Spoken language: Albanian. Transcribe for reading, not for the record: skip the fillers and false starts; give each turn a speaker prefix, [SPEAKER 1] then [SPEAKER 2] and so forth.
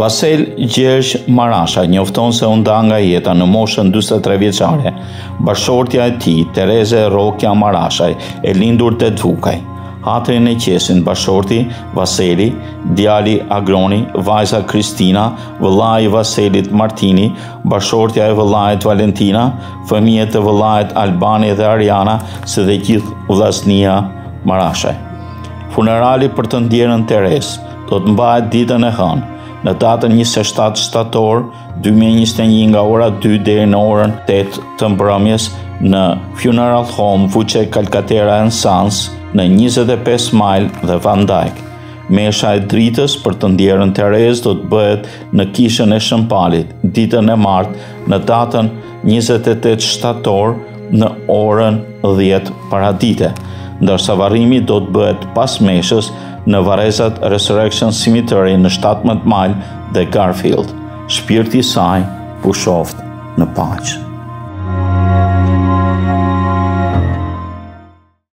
[SPEAKER 1] Vasel Gjergj Marasha njofton se u nda nga jeta në moshën 43 vjeçare. Bashortja e tij, Tereze Rokja Marashaj, e lindur te Dvukaj. Hatrin e qesin bashorti Vaseli, djali Agroni, vajza Kristina, vëllai i Vaselit Martini, bashortja e vëllait Valentina, fëmijët e vëllait Albani dhe Ariana, si dhe gjithë vllaznia Marashaj. Funerali për të ndjerën Terez do të mbahet ditën e hënë, në datën 27 shtator 2021 nga ora 2 deri në orën 8 të mbrëmjes në Funeral Home Vuce Calcaterra and Sons në 25 Mile dhe Van Dyke. Mesha e dritës për të ndjerën Terez do të bëhet në kishën e Shëmpalit ditën e martë në datën 28 shtator në orën 10 paradite, ndërsa varrimi do të bëhet pas meshës në varrezat Resurrection Cemetery në 17 Mile dhe Garfield. Shpirti i saj u shoft në paqë.